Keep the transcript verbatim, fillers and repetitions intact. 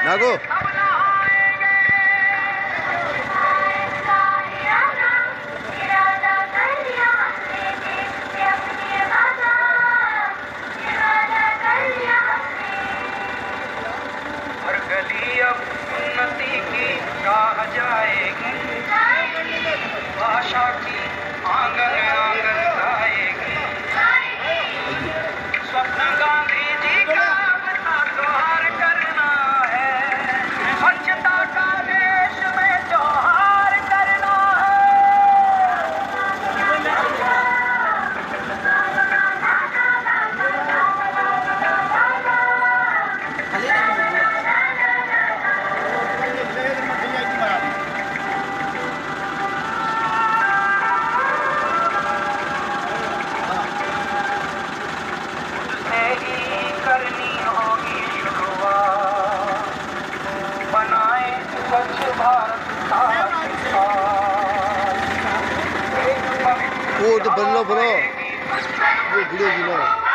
नागो हर गली अब उन्नति की राह जाएगी, भाषा की आंगन आंगन गाएगी। स्वप्न गांधी जी का अपना त्योहार करना है, स्वच्छता का देश में त्योहार करना करनी होगी शुरुआत, बनाए स्वच्छ भारत का वो तो बल्लो ब्रो वो वीडियो वीडियो